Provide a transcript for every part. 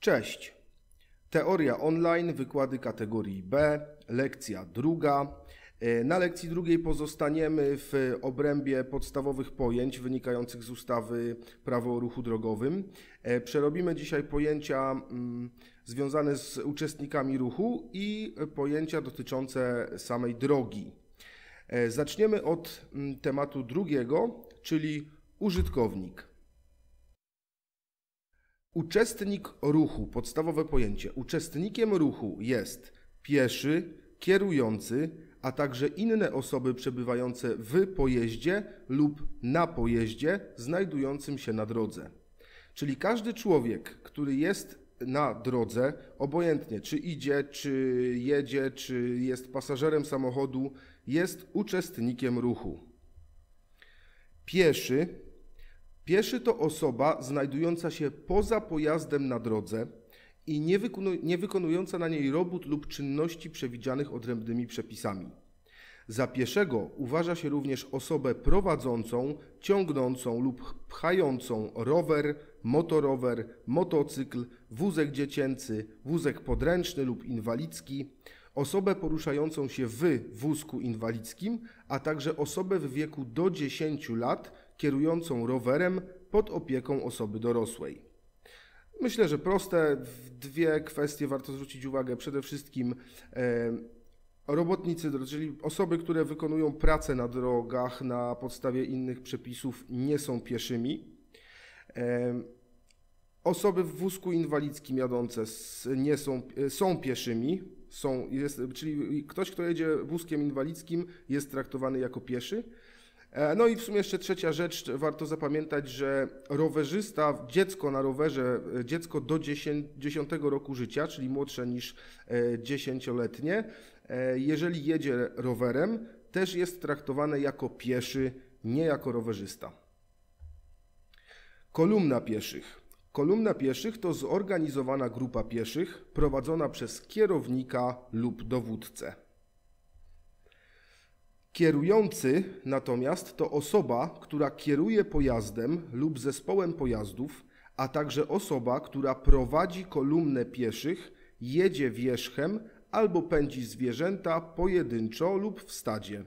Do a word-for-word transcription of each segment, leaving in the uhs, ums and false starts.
Cześć! Teoria online, wykłady kategorii B, lekcja druga. Na lekcji drugiej pozostaniemy w obrębie podstawowych pojęć wynikających z ustawy Prawo o ruchu drogowym. Przerobimy dzisiaj pojęcia związane z uczestnikami ruchu i pojęcia dotyczące samej drogi. Zaczniemy od tematu drugiego, czyli użytkownik. Uczestnik ruchu, podstawowe pojęcie. Uczestnikiem ruchu jest pieszy, kierujący, a także inne osoby przebywające w pojeździe lub na pojeździe znajdującym się na drodze. Czyli każdy człowiek, który jest na drodze, obojętnie czy idzie, czy jedzie, czy jest pasażerem samochodu, jest uczestnikiem ruchu. Pieszy. Pieszy to osoba znajdująca się poza pojazdem na drodze i nie, wykonu, nie wykonująca na niej robót lub czynności przewidzianych odrębnymi przepisami. Za pieszego uważa się również osobę prowadzącą, ciągnącą lub pchającą rower, motorower, motocykl, wózek dziecięcy, wózek podręczny lub inwalidzki, osobę poruszającą się w wózku inwalidzkim, a także osobę w wieku do dziesięciu lat kierującą rowerem pod opieką osoby dorosłej. Myślę, że proste. W dwie kwestie warto zwrócić uwagę. Przede wszystkim e, robotnicy, czyli osoby, które wykonują pracę na drogach na podstawie innych przepisów, nie są pieszymi. E, osoby w wózku inwalidzkim jadące nie są, są pieszymi, są, jest, czyli ktoś, kto jedzie wózkiem inwalidzkim, jest traktowany jako pieszy. No i w sumie jeszcze trzecia rzecz, warto zapamiętać, że rowerzysta, dziecko na rowerze, dziecko do dziesiątego roku życia, czyli młodsze niż dziesięcioletnie, jeżeli jedzie rowerem, też jest traktowane jako pieszy, nie jako rowerzysta. Kolumna pieszych. Kolumna pieszych to zorganizowana grupa pieszych prowadzona przez kierownika lub dowódcę. Kierujący natomiast to osoba, która kieruje pojazdem lub zespołem pojazdów, a także osoba, która prowadzi kolumnę pieszych, jedzie wierzchem albo pędzi zwierzęta pojedynczo lub w stadzie.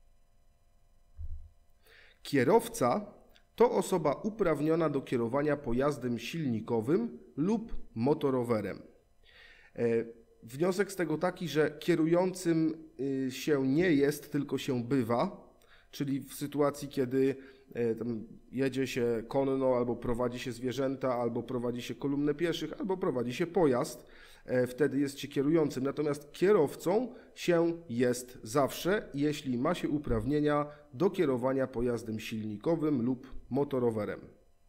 Kierowca to osoba uprawniona do kierowania pojazdem silnikowym lub motorowerem. Wniosek z tego taki, że kierującym się nie jest, tylko się bywa, czyli w sytuacji, kiedy tam jedzie się konno, albo prowadzi się zwierzęta, albo prowadzi się kolumnę pieszych, albo prowadzi się pojazd, wtedy jest się kierującym. Natomiast kierowcą się jest zawsze, jeśli ma się uprawnienia do kierowania pojazdem silnikowym lub motorowerem.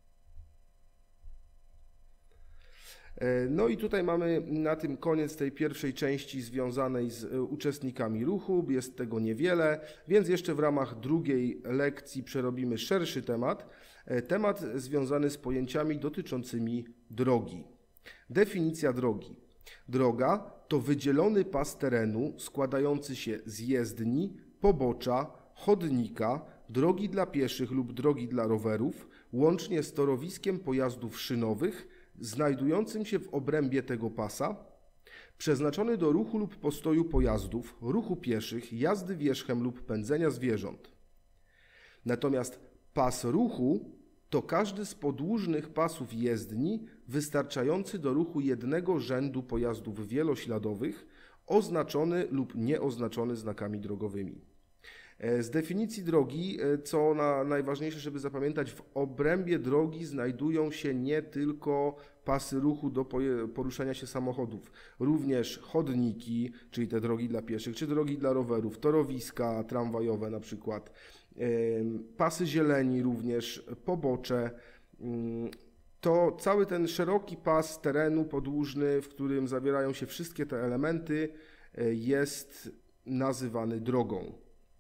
No i tutaj mamy na tym koniec tej pierwszej części związanej z uczestnikami ruchu. Jest tego niewiele, więc jeszcze w ramach drugiej lekcji przerobimy szerszy temat. Temat związany z pojęciami dotyczącymi drogi. Definicja drogi. Droga to wydzielony pas terenu składający się z jezdni, pobocza, chodnika, drogi dla pieszych lub drogi dla rowerów, łącznie z torowiskiem pojazdów szynowych, znajdującym się w obrębie tego pasa, przeznaczony do ruchu lub postoju pojazdów, ruchu pieszych, jazdy wierzchem lub pędzenia zwierząt. Natomiast pas ruchu to każdy z podłużnych pasów jezdni wystarczający do ruchu jednego rzędu pojazdów wielośladowych, oznaczony lub nieoznaczony znakami drogowymi. Z definicji drogi, co na, najważniejsze, żeby zapamiętać, w obrębie drogi znajdują się nie tylko pasy ruchu do poruszania się samochodów, również chodniki, czyli te drogi dla pieszych, czy drogi dla rowerów, torowiska tramwajowe na przykład, pasy zieleni również, pobocze. To cały ten szeroki pas terenu podłużny, w którym zawierają się wszystkie te elementy, jest nazywany drogą.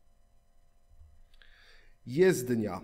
Jezdnia.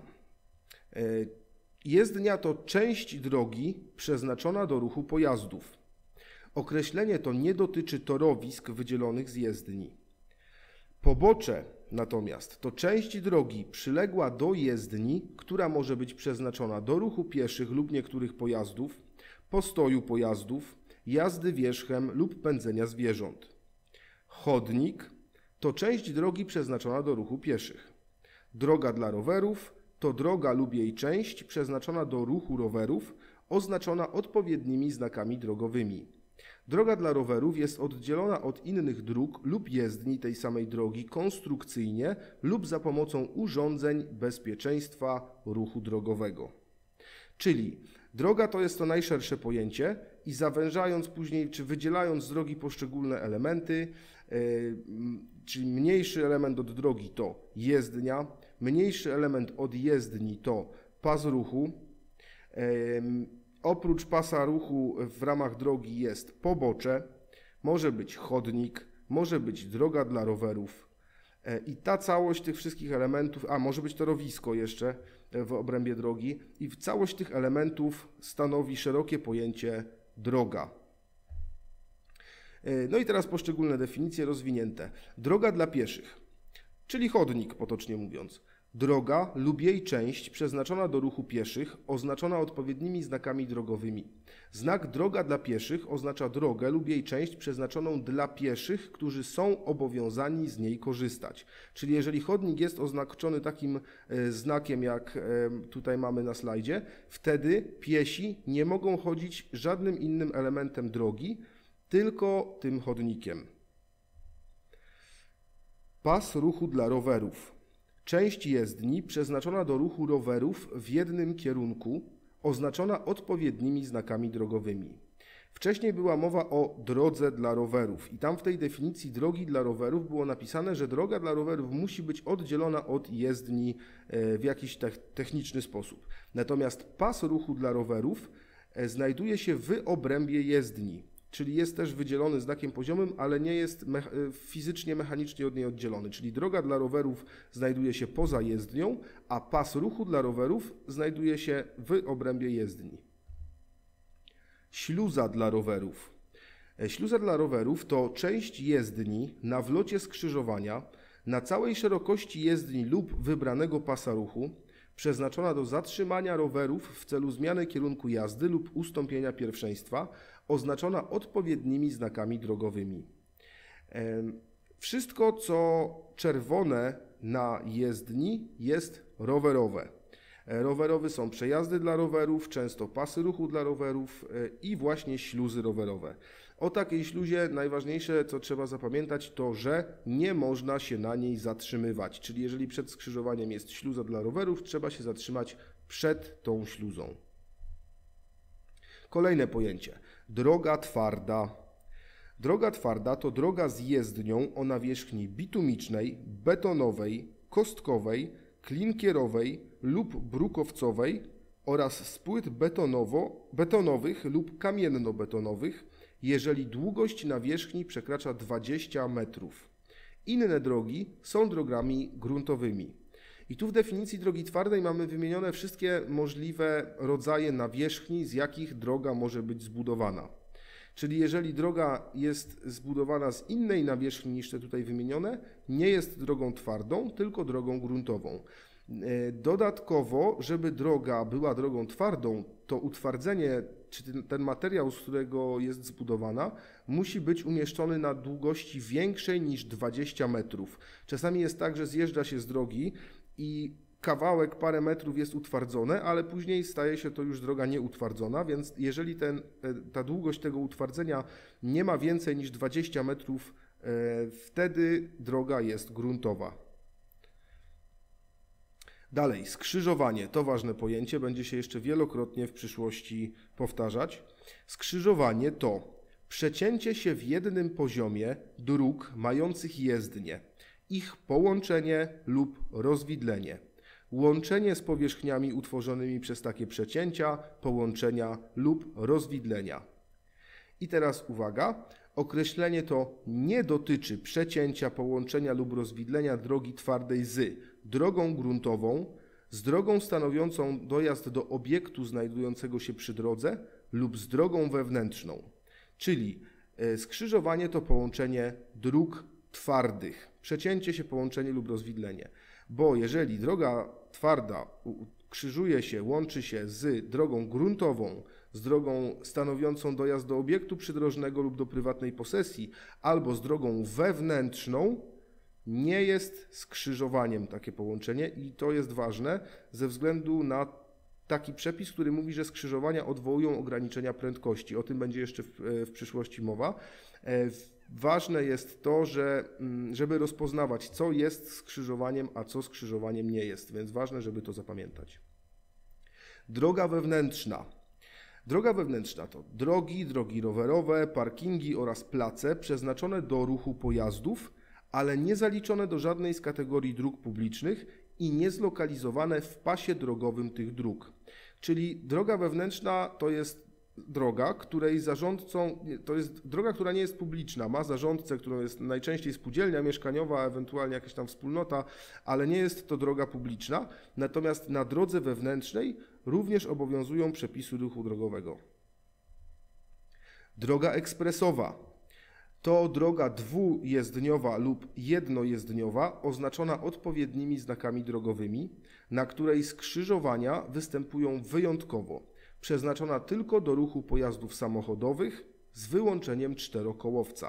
Jezdnia to część drogi przeznaczona do ruchu pojazdów. Określenie to nie dotyczy torowisk wydzielonych z jezdni. Pobocze natomiast to część drogi przyległa do jezdni, która może być przeznaczona do ruchu pieszych lub niektórych pojazdów, postoju pojazdów, jazdy wierzchem lub pędzenia zwierząt. Chodnik to część drogi przeznaczona do ruchu pieszych. Droga dla rowerów to droga lub jej część przeznaczona do ruchu rowerów, oznaczona odpowiednimi znakami drogowymi. Droga dla rowerów jest oddzielona od innych dróg lub jezdni tej samej drogi konstrukcyjnie lub za pomocą urządzeń bezpieczeństwa ruchu drogowego. Czyli droga to jest to najszersze pojęcie i zawężając później, czy wydzielając z drogi poszczególne elementy, yy, czyli mniejszy element od drogi to jezdnia, mniejszy element od jezdni to pas ruchu, yy, oprócz pasa ruchu w ramach drogi jest pobocze, może być chodnik, może być droga dla rowerów i ta całość tych wszystkich elementów, a może być torowisko jeszcze w obrębie drogi i całość tych elementów stanowi szerokie pojęcie droga. No i teraz poszczególne definicje rozwinięte. Droga dla pieszych, czyli chodnik potocznie mówiąc. Droga lub jej część przeznaczona do ruchu pieszych, oznaczona odpowiednimi znakami drogowymi. Znak droga dla pieszych oznacza drogę lub jej część przeznaczoną dla pieszych, którzy są obowiązani z niej korzystać. Czyli jeżeli chodnik jest oznaczony takim znakiem, jak tutaj mamy na slajdzie, wtedy piesi nie mogą chodzić żadnym innym elementem drogi, tylko tym chodnikiem. Pas ruchu dla rowerów. Część jezdni przeznaczona do ruchu rowerów w jednym kierunku, oznaczona odpowiednimi znakami drogowymi. Wcześniej była mowa o drodze dla rowerów i tam w tej definicji drogi dla rowerów było napisane, że droga dla rowerów musi być oddzielona od jezdni w jakiś techniczny sposób. Natomiast pas ruchu dla rowerów znajduje się w obrębie jezdni, czyli jest też wydzielony znakiem poziomym, ale nie jest me fizycznie, mechanicznie od niej oddzielony. Czyli droga dla rowerów znajduje się poza jezdnią, a pas ruchu dla rowerów znajduje się w obrębie jezdni. Śluza dla rowerów. Śluza dla rowerów to część jezdni na wlocie skrzyżowania na całej szerokości jezdni lub wybranego pasa ruchu, przeznaczona do zatrzymania rowerów w celu zmiany kierunku jazdy lub ustąpienia pierwszeństwa, oznaczona odpowiednimi znakami drogowymi. Wszystko, co czerwone na jezdni, jest rowerowe. Rowerowe są przejazdy dla rowerów, często pasy ruchu dla rowerów i właśnie śluzy rowerowe. O takiej śluzie najważniejsze, co trzeba zapamiętać, to, że nie można się na niej zatrzymywać. Czyli jeżeli przed skrzyżowaniem jest śluza dla rowerów, trzeba się zatrzymać przed tą śluzą. Kolejne pojęcie. Droga twarda. Droga twarda to droga z jezdnią o nawierzchni bitumicznej, betonowej, kostkowej, klinkierowej lub brukowcowej oraz z płyt betonowo, betonowych lub kamienno-betonowych, jeżeli długość nawierzchni przekracza dwadzieścia metrów. Inne drogi są drogami gruntowymi. I tu w definicji drogi twardej mamy wymienione wszystkie możliwe rodzaje nawierzchni, z jakich droga może być zbudowana. Czyli jeżeli droga jest zbudowana z innej nawierzchni niż te tutaj wymienione, nie jest drogą twardą, tylko drogą gruntową. Dodatkowo, żeby droga była drogą twardą, to utwardzenie, czy ten, ten materiał, z którego jest zbudowana, musi być umieszczony na długości większej niż dwadzieścia metrów. Czasami jest tak, że zjeżdża się z drogi i kawałek, parę metrów jest utwardzone, ale później staje się to już droga nieutwardzona, więc jeżeli ten, ta długość tego utwardzenia nie ma więcej niż dwadzieścia metrów, wtedy droga jest gruntowa. Dalej, skrzyżowanie to ważne pojęcie, będzie się jeszcze wielokrotnie w przyszłości powtarzać. Skrzyżowanie to przecięcie się w jednym poziomie dróg mających jezdnie, ich połączenie lub rozwidlenie, łączenie z powierzchniami utworzonymi przez takie przecięcia, połączenia lub rozwidlenia. I teraz uwaga, określenie to nie dotyczy przecięcia, połączenia lub rozwidlenia drogi twardej z drogą gruntową, z drogą stanowiącą dojazd do obiektu znajdującego się przy drodze lub z drogą wewnętrzną. Czyli skrzyżowanie to połączenie dróg twardych, przecięcie się, połączenie lub rozwidlenie. Bo jeżeli droga twarda krzyżuje się, łączy się z drogą gruntową, z drogą stanowiącą dojazd do obiektu przydrożnego lub do prywatnej posesji, albo z drogą wewnętrzną, nie jest skrzyżowaniem takie połączenie i to jest ważne ze względu na taki przepis, który mówi, że skrzyżowania odwołują ograniczenia prędkości. O tym będzie jeszcze w, w przyszłości mowa. Ważne jest to, że, żeby rozpoznawać, co jest skrzyżowaniem, a co skrzyżowaniem nie jest, więc ważne, żeby to zapamiętać. Droga wewnętrzna. Droga wewnętrzna to drogi, drogi rowerowe, parkingi oraz place przeznaczone do ruchu pojazdów, ale nie zaliczone do żadnej z kategorii dróg publicznych i niezlokalizowane w pasie drogowym tych dróg. Czyli droga wewnętrzna to jest droga, której zarządcą, to jest droga, która nie jest publiczna, ma zarządcę, którą jest najczęściej spółdzielnia mieszkaniowa, ewentualnie jakaś tam wspólnota, ale nie jest to droga publiczna, natomiast na drodze wewnętrznej również obowiązują przepisy ruchu drogowego. Droga ekspresowa. To droga dwujezdniowa lub jednojezdniowa oznaczona odpowiednimi znakami drogowymi, na której skrzyżowania występują wyjątkowo, przeznaczona tylko do ruchu pojazdów samochodowych z wyłączeniem czterokołowca.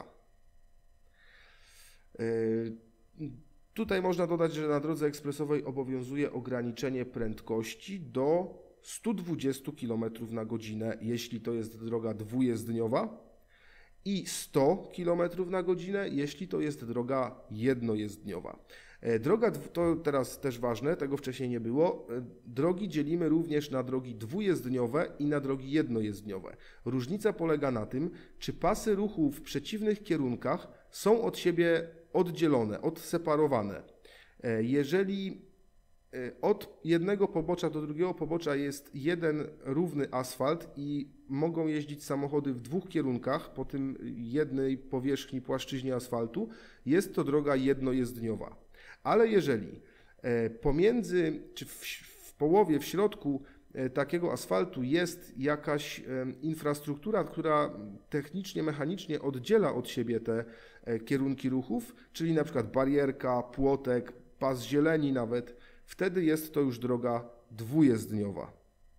Yy, tutaj można dodać, że na drodze ekspresowej obowiązuje ograniczenie prędkości do stu dwudziestu kilometrów na godzinę, jeśli to jest droga dwujezdniowa, i sto kilometrów na godzinę, jeśli to jest droga jednojezdniowa. Droga, to teraz też ważne, tego wcześniej nie było, drogi dzielimy również na drogi dwujezdniowe i na drogi jednojezdniowe. Różnica polega na tym, czy pasy ruchu w przeciwnych kierunkach są od siebie oddzielone, odseparowane. Jeżeli od jednego pobocza do drugiego pobocza jest jeden równy asfalt i mogą jeździć samochody w dwóch kierunkach po tym jednej powierzchni, płaszczyźnie asfaltu, jest to droga jednojezdniowa. Ale jeżeli pomiędzy, czy w, w połowie, w środku takiego asfaltu jest jakaś infrastruktura, która technicznie, mechanicznie oddziela od siebie te kierunki ruchów, czyli na przykład barierka, płotek, pas zieleni nawet, wtedy jest to już droga dwujezdniowa.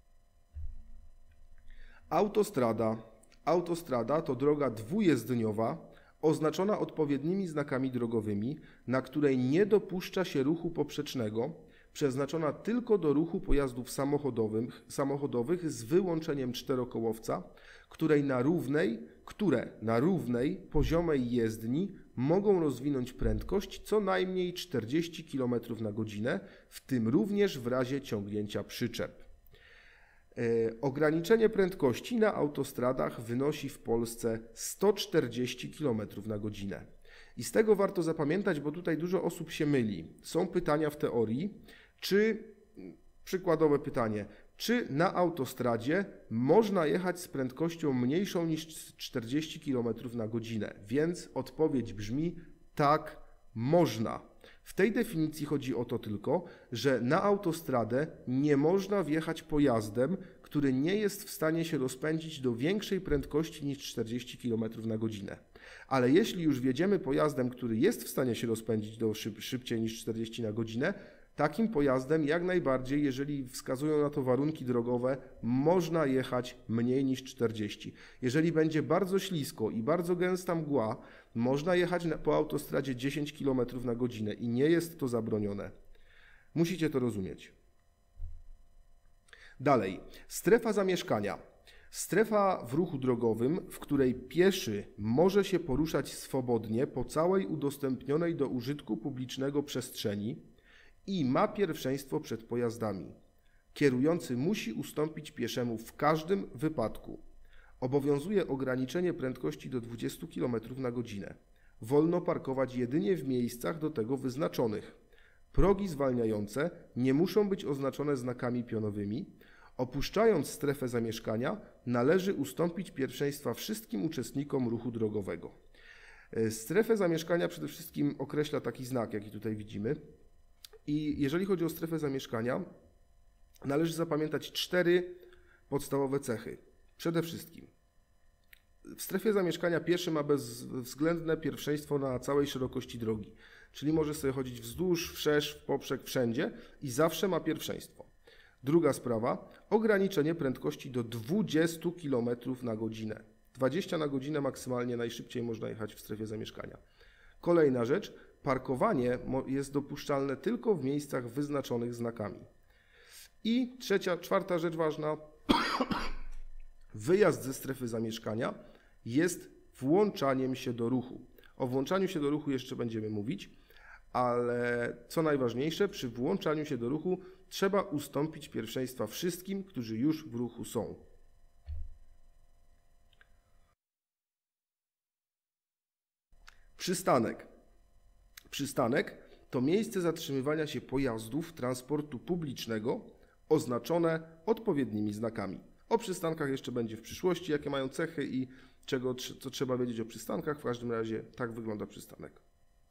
Autostrada. Autostrada to droga dwujezdniowa oznaczona odpowiednimi znakami drogowymi, na której nie dopuszcza się ruchu poprzecznego, przeznaczona tylko do ruchu pojazdów samochodowych, samochodowych z wyłączeniem czterokołowca, której na równej, które na równej, poziomej jezdni mogą rozwinąć prędkość co najmniej czterdzieści kilometrów na godzinę, w tym również w razie ciągnięcia przyczep. E, ograniczenie prędkości na autostradach wynosi w Polsce sto czterdzieści kilometrów na godzinę. I z tego warto zapamiętać, bo tutaj dużo osób się myli. Są pytania w teorii, czy, przykładowe pytanie, czy na autostradzie można jechać z prędkością mniejszą niż czterdzieści kilometrów na godzinę? Więc odpowiedź brzmi tak, można. W tej definicji chodzi o to tylko, że na autostradę nie można wjechać pojazdem, który nie jest w stanie się rozpędzić do większej prędkości niż czterdzieści kilometrów na godzinę. Ale jeśli już wjedziemy pojazdem, który jest w stanie się rozpędzić do szyb, szybciej niż czterdzieści na godzinę, takim pojazdem jak najbardziej, jeżeli wskazują na to warunki drogowe, można jechać mniej niż czterdzieści. Jeżeli będzie bardzo ślisko i bardzo gęsta mgła, można jechać na, po autostradzie dziesięć kilometrów na godzinę i nie jest to zabronione. Musicie to rozumieć. Dalej, strefa zamieszkania. Strefa w ruchu drogowym, w której pieszy może się poruszać swobodnie po całej udostępnionej do użytku publicznego przestrzeni i ma pierwszeństwo przed pojazdami. Kierujący musi ustąpić pieszemu w każdym wypadku. Obowiązuje ograniczenie prędkości do dwudziestu kilometrów na godzinę. Wolno parkować jedynie w miejscach do tego wyznaczonych. Progi zwalniające nie muszą być oznaczone znakami pionowymi. Opuszczając strefę zamieszkania, należy ustąpić pierwszeństwa wszystkim uczestnikom ruchu drogowego. Strefę zamieszkania przede wszystkim określa taki znak, jaki tutaj widzimy. I jeżeli chodzi o strefę zamieszkania, należy zapamiętać cztery podstawowe cechy. Przede wszystkim w strefie zamieszkania pieszy ma bezwzględne pierwszeństwo na całej szerokości drogi, czyli może sobie chodzić wzdłuż, wszerz, w poprzek, wszędzie i zawsze ma pierwszeństwo. Druga sprawa, ograniczenie prędkości do dwudziestu kilometrów na godzinę. dwadzieścia na godzinę maksymalnie najszybciej można jechać w strefie zamieszkania. Kolejna rzecz, parkowanie jest dopuszczalne tylko w miejscach wyznaczonych znakami. I trzecia, czwarta rzecz ważna, wyjazd ze strefy zamieszkania jest włączaniem się do ruchu. O włączaniu się do ruchu jeszcze będziemy mówić, ale co najważniejsze, przy włączaniu się do ruchu trzeba ustąpić pierwszeństwa wszystkim, którzy już w ruchu są. Przystanek. Przystanek to miejsce zatrzymywania się pojazdów transportu publicznego oznaczone odpowiednimi znakami. O przystankach jeszcze będzie w przyszłości, jakie mają cechy i czego, co trzeba wiedzieć o przystankach. W każdym razie tak wygląda przystanek.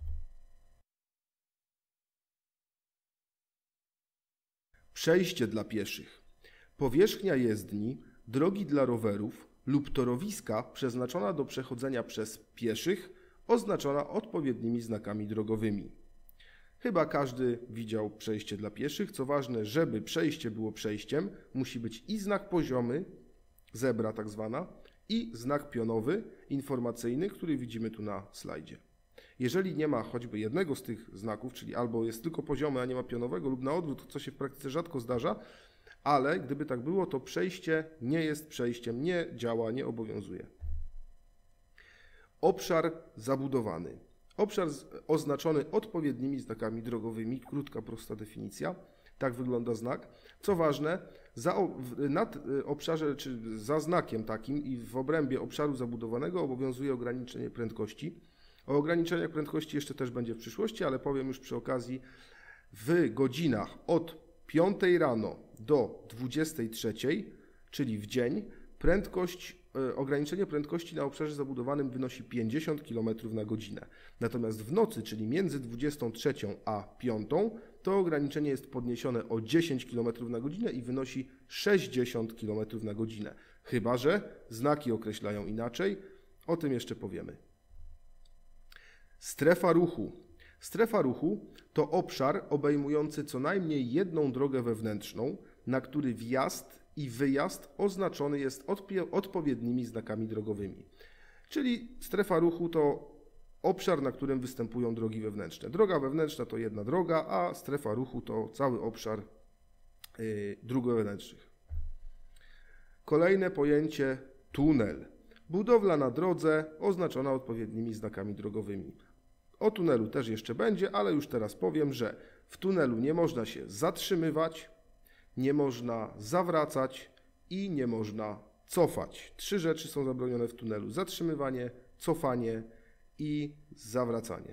Przejście dla pieszych. Powierzchnia jezdni, drogi dla rowerów lub torowiska przeznaczona do przechodzenia przez pieszych, oznaczona odpowiednimi znakami drogowymi. Chyba każdy widział przejście dla pieszych. Co ważne, żeby przejście było przejściem, musi być i znak poziomy, zebra tak zwana, i znak pionowy, informacyjny, który widzimy tu na slajdzie. Jeżeli nie ma choćby jednego z tych znaków, czyli albo jest tylko poziomy, a nie ma pionowego, lub na odwrót, co się w praktyce rzadko zdarza, ale gdyby tak było, to przejście nie jest przejściem, nie działa, nie obowiązuje. Obszar zabudowany. Obszar oznaczony odpowiednimi znakami drogowymi, krótka, prosta definicja. Tak wygląda znak. Co ważne, za, nad obszarze, czy za znakiem takim i w obrębie obszaru zabudowanego obowiązuje ograniczenie prędkości. O ograniczeniach prędkości jeszcze też będzie w przyszłości, ale powiem już przy okazji. W godzinach od piątej rano do dwudziestej trzeciej, czyli w dzień, prędkość, ograniczenie prędkości na obszarze zabudowanym wynosi pięćdziesiąt kilometrów na godzinę. Natomiast w nocy, czyli między dwudziestą trzecią a piątą, to ograniczenie jest podniesione o dziesięć kilometrów na godzinę i wynosi sześćdziesiąt kilometrów na godzinę. Chyba że znaki określają inaczej, o tym jeszcze powiemy. Strefa ruchu. Strefa ruchu to obszar obejmujący co najmniej jedną drogę wewnętrzną, na który wjazd i wyjazd oznaczony jest odpowiednimi znakami drogowymi. Czyli strefa ruchu to obszar, na którym występują drogi wewnętrzne. Droga wewnętrzna to jedna droga, a strefa ruchu to cały obszar yy, dróg wewnętrznych. Kolejne pojęcie tunel. Budowla na drodze oznaczona odpowiednimi znakami drogowymi. O tunelu też jeszcze będzie, ale już teraz powiem, że w tunelu nie można się zatrzymywać, nie można zawracać i nie można cofać. Trzy rzeczy są zabronione w tunelu: zatrzymywanie, cofanie i zawracanie.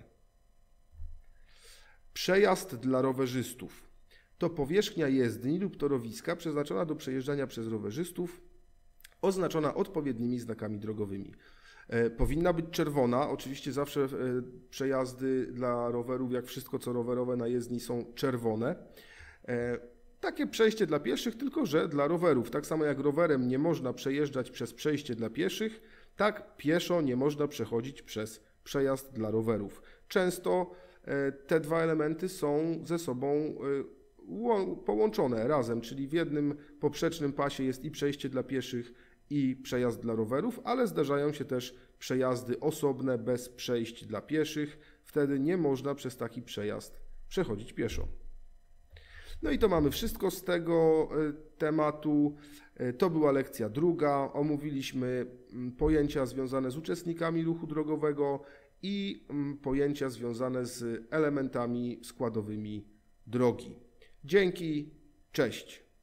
Przejazd dla rowerzystów. To powierzchnia jezdni lub torowiska przeznaczona do przejeżdżania przez rowerzystów, oznaczona odpowiednimi znakami drogowymi. E, powinna być czerwona. Oczywiście zawsze e, przejazdy dla rowerów, jak wszystko co rowerowe na jezdni, są czerwone. E, takie przejście dla pieszych, tylko że dla rowerów. Tak samo jak rowerem nie można przejeżdżać przez przejście dla pieszych, tak pieszo nie można przechodzić przez przejazd dla rowerów. Często e, te dwa elementy są ze sobą e, połączone razem, czyli w jednym poprzecznym pasie jest i przejście dla pieszych, i przejazd dla rowerów, ale zdarzają się też przejazdy osobne bez przejść dla pieszych. Wtedy nie można przez taki przejazd przechodzić pieszo. No i to mamy wszystko z tego tematu. To była lekcja druga. Omówiliśmy pojęcia związane z uczestnikami ruchu drogowego i pojęcia związane z elementami składowymi drogi. Dzięki, cześć.